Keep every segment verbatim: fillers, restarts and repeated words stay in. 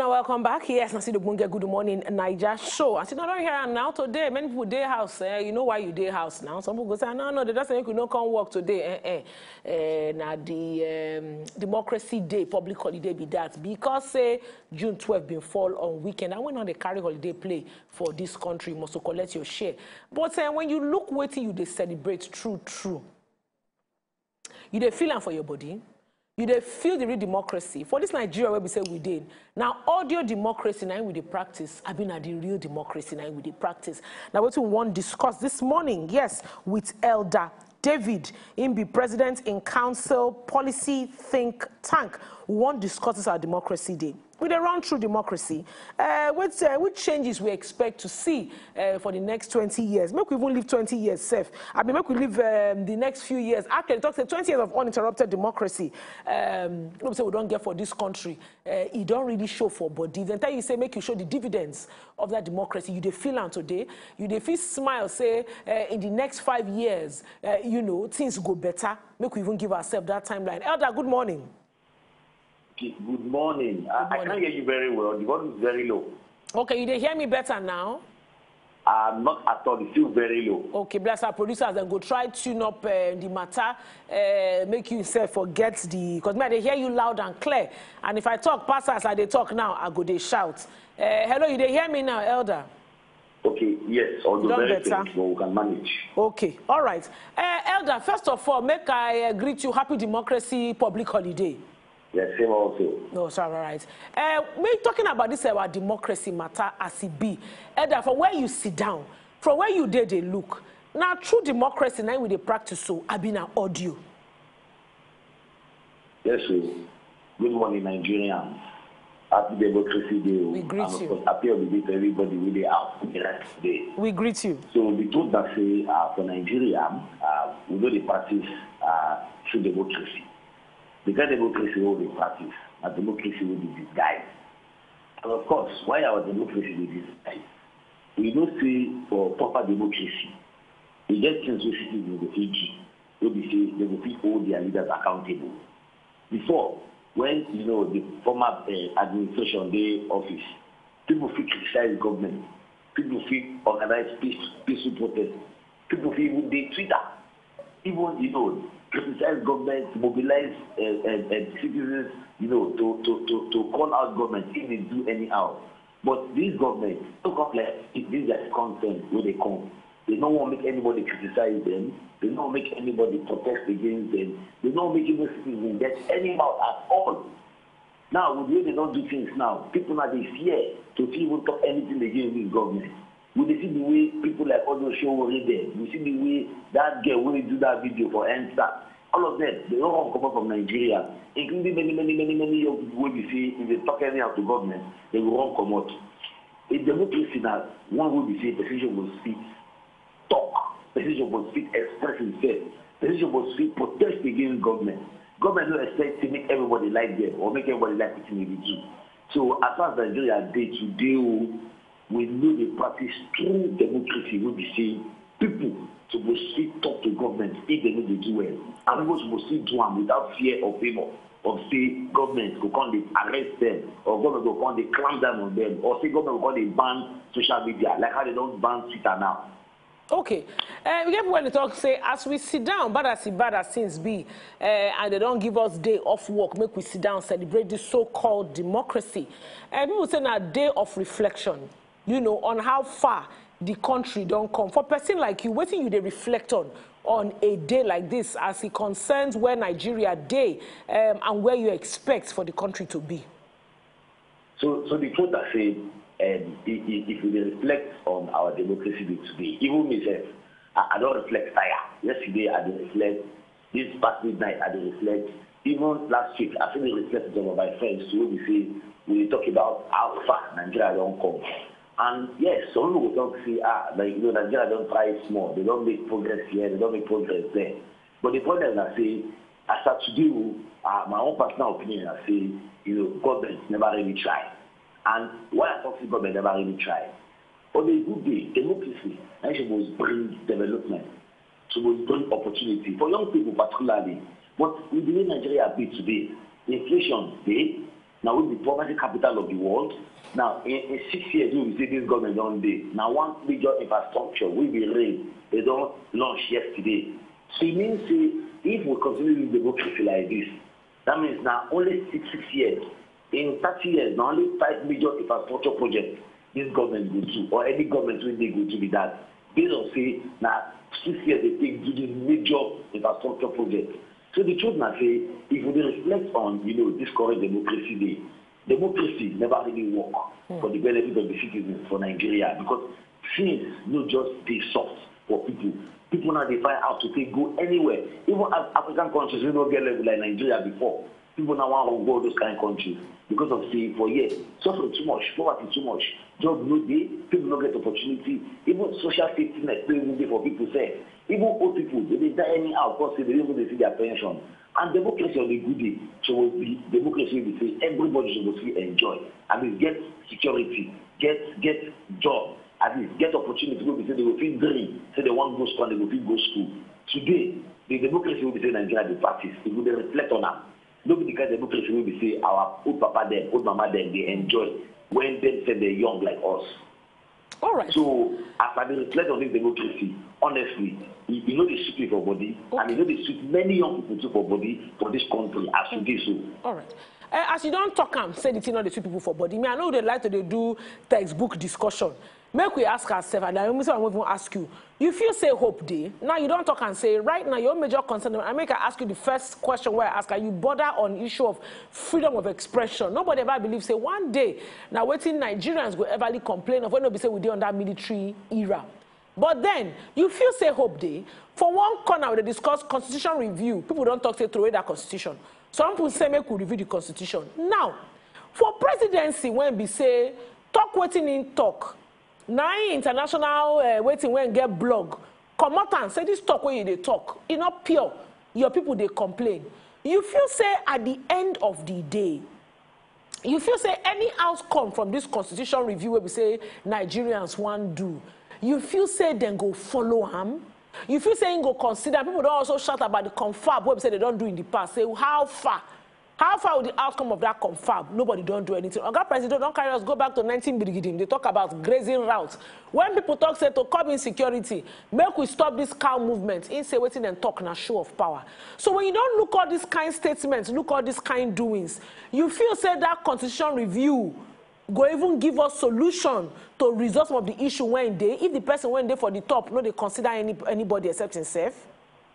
Now welcome back. Yes, I see the Bunge Good Morning Niger show. I see not here and now today. Many people day house. Eh, you know why you day house now? Some people go say, no, no, they don't say you could not come work today. Eh, eh. Eh, now the um, Democracy Day, public holiday be that because say June twelfth been fall on weekend. And when on the carry holiday play for this country, you must collect your share. But uh, when you look waiting, you they celebrate true, true. You they feel for your body. You dey feel the real democracy. For this Nigeria where we say we did. Now, audio democracy now we dey practice. I mean, at the real democracy now we dey practice. Now, what we want to discuss this morning, yes, with Elder David, him be president in council policy think tank. We want to discuss this our democracy day. We dey run through democracy. Uh, which, uh, which changes we expect to see uh, for the next twenty years? Make we even live twenty years safe. I mean, make we live um, the next few years. Actually, talk say twenty years of uninterrupted democracy. Um, we say we don't get for this country. Uh, it don't really show for body. Then tell you say make you show the dividends of that democracy. You dey feel on today. You dey feel smile. Say uh, in the next five years, uh, you know things go better. Make we even give ourselves that timeline. Elder, good morning. Good morning. Good morning. I, I can't hear you very well. The volume is very low. Okay, you they hear me better now? Uh, not at all. It's still very low. Okay, bless our producers and go try tune up uh, the matter, uh, make you yourself forget the, because me, they hear you loud and clear. And if I talk past as I they talk now, I go they shout. Uh, hello, you they hear me now, Elder? Okay, yes, although very faint, but we can manage. Okay, all right. Uh, Elder, first of all, make I uh, greet you happy democracy public holiday. Yes, same also. No, sorry, all right. Uh, we're talking about this our democracy matter as it be. Elder, from where you sit down, from where you did they look. Now, true democracy, now with the practice, so I've been an audio. Yes, sir. Good morning, Nigerians. Happy Democracy Day. We greet and you. Of course, happy holiday to everybody with the out today. We greet you. So the truth that say uh, for Nigeria, uh, we know the practice uh, true democracy. The kind of democracy will be practice, and democracy will be disguised. And of course, why our democracy will be disguised? We don't say for proper democracy, we get things we citizens in the A G, where we say they will hold their leaders accountable. Before, when you know the former uh, administration day office, people feel criticize the government, people feel organize peace, peaceful protest, people feel even they Twitter, even you know. Criticize government, mobilize uh, uh, uh, citizens, you know, to, to, to, to call out government if they do anyhow. But these governments don't come like if these are content where they come. They don't want to make anybody criticize them. They don't make anybody protest against them. They don't make even citizens get any mouth at all. Now, with the way they don't do things now, people now they fear to even talk anything against this government. We see the way people like Odo Show were there. We see the way that girl will do that video for Insta. All of them, they all come from Nigeria, including many, many, many, many young people we see if they talk anyhow to government, they will all come out. In democracy now, one will be say the decision will speak, talk, the decision will speak, express himself, the decision will speak, protest against government. Government don't expect to make everybody like them or make everybody like what they do. So as far as Nigeria day to day, we know the practice true democracy will be saying people supposed to talk to government if they know they do well. And people supposed to do them without fear or favor of say government go come they arrest them or government go come they clamp down on them or say government go come they ban social media like how they don't ban Twitter now. Okay, uh, we get when they talk say as we sit down, bad as it bad as things be, uh, and they don't give us day off work, make we sit down celebrate this so-called democracy. And uh, people say a day of reflection. You know, on how far the country don't come. For a person like you, what do you they reflect on on a day like this as it concerns where Nigeria day um, and where you expect for the country to be? So, so the truth I say, um, if, if we reflect on our democracy day today, even myself, I, I don't reflect tire. Yesterday I did reflect, this past midnight I did reflect, even last week I think they reflect some of my friends who we say, we talk about how far Nigeria don't come. And yes, some people will talk say, ah, like, you know, Nigeria don't try small. They don't make progress here. They don't make progress there. But the problem is, I say, as of today, uh, my own personal opinion, I say, you know, government never really try. And why I talk to government never really try? On a good day, democracy, Nigeria must bring development, so must bring opportunity for young people particularly. But with the way Nigeria be today, inflation, they Now we the poverty capital of the world. Now in, in six years we will see this government don't day. Now one major infrastructure will be raised. They don't launch yesterday. So it means if we continue with democracy like this, that means now only six, six years. In thirty years, now only five major infrastructure projects this government will do, or any government will they go to be that. Based on say now six years they take to do this major infrastructure project. So the truth now say, if we reflect on, you know, this current democracy day, democracy never really work mm. for the benefit of the citizens for Nigeria, because things not just be soft for people. People now they find out to take go anywhere. Even as African countries, we don't get level like Nigeria before. People now want to go to those kind of countries because of say for years, suffering too much, poverty too much, job no day, people don't get opportunity. Even social safety net even day for people say. Even old people, they, they die anyhow because they don't even see their pension. And democracy on a good day, so the democracy will say everybody should enjoy. I mean, get security, get get job, at least get opportunity. People will say they will feel dream, say they want to go school, they will feel go school. Today, the democracy will be saying Nigeria the practice. It will reflect on that. Nobody can democracy will be say our old papa them, old mama them, they enjoy when they say they're young like us. All right. So after they reflect on this democracy, honestly, you, you know they suit for body, okay. and you know they suit many young people too for body for this country as to this. So. All right. Uh, as you don't talk and say the thing on the two people for body, me I know they like to they do textbook discussion. Make we ask ourselves, and I won't even ask you. You feel say hope day. Now you don't talk and say right now your major concern. I make I ask you the first question where I ask, are you bother on issue of freedom of expression? Nobody ever believes say one day now waiting Nigerians will ever complain of when nobody say we did on that military era. But then you feel say hope day. For one corner they discuss constitution review. People don't talk say throw away that constitution. Some people say make we review the constitution. Now, for presidency when we say talk waiting in talk. Now international uh, waiting when get blog. Come out and say this talk where you they talk. It's not pure. Your people they complain. You feel say at the end of the day, you feel say any outcome from this constitution review where we say Nigerians want do, you feel say then go follow him. You feel saying go consider. People don't also shout about the confab where we say they don't do in the past. Say how far? How far will the outcome of that confab? Nobody don't do anything. Oga President, don't carry us, go back to nineteen Brigidim. They talk about grazing routes. When people talk, say, to curb insecurity, make we stop this cow movement, in say, waiting and talk, na show of power. So when you don't look at these kind statements, look at these kind doings, you feel, say, that constitution review go even give us solution to resolve some of the issue when they, if the person went there for the top, no, they consider any, anybody except himself?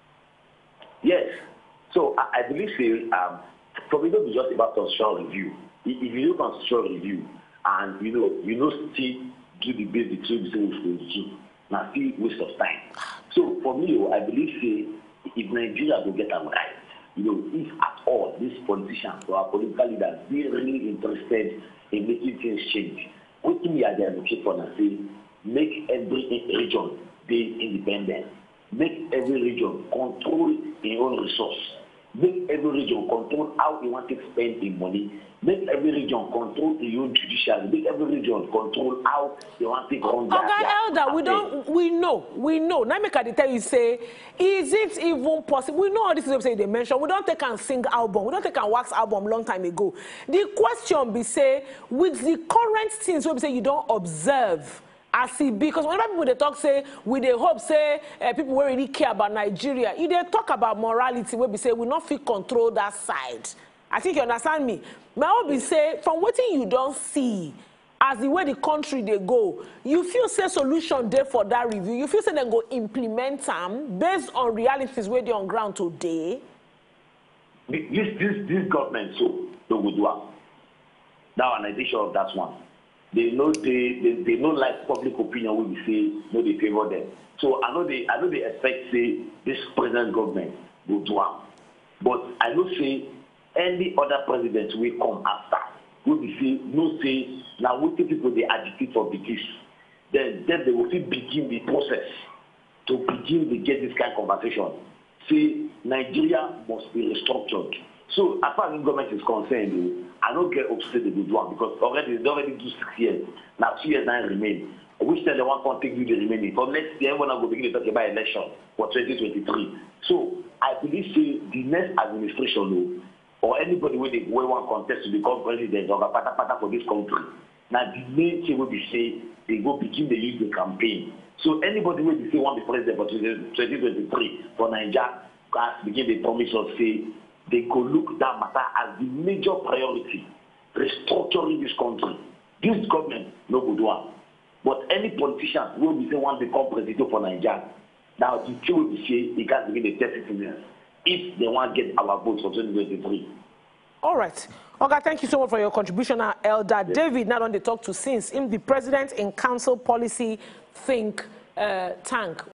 Yes. So I, I believe, say, um, for me, don't be just about constitutional review. If you do constitutional review and you know you know still do the base between the same schools too, now still waste of time. So for me, I believe say if Nigeria will get them right, you know, if at all these politicians or our political leaders be really interested in making things change, what we are there looking for now say make every region be independent, make every region control its own resource. Make every region control how they want to spend the money. Make every region control the own judiciary. Make every region control how they want to run their Okay, Elder, we don't, we know, we know. Now make I tell you, say, is it even possible? We know all this is say they mention. We don't take and sing album. We don't take and wax album long time ago. The question be say, with the current things, we say you don't observe. As it because whenever people they talk say we they hope say uh, people will really care about Nigeria. If they talk about morality, we be say we not feel control that side. I think you understand me. But I will be say from what you don't see as the way the country they go, you feel say solution there for that review. You feel say they go implement them based on realities where they on ground today. This this this government so they will do it. Now I'm not sure of that one. They know they, they they know like public opinion will be say no they favor them. So I know they I know they expect say this present government will do it. But I know say any other president will come after will be say no say now what people they agitate for the peace. Then then they will begin the process to begin to get this kind of conversation. Say Nigeria must be restructured. So as far as the government is concerned, I don't get upset they will do one because already they already do six years. Now two years now remain. Which tell the one can't take you the remaining. From next year, when I go begin to talk about election for twenty twenty-three. So I believe say the next administration or anybody wey dey wey wan contest to become president or patapata for this country, na the main thing wey be say they go begin dey use the campaign. So anybody wey be say wan be president for twenty twenty-three for Naija gats begin dey promise us say they go look that matter as the major priority, restructuring this country. This government no go do am. But any politician wey be say wan become president for Naija, now the thing wey be say e gats begin dey tell citizens if they want to get our votes for twenty twenty-three. All right. Oga, thank you so much for your contribution. Now, Elder yes. David, not on the talk to since him the president in council policy think uh, tank.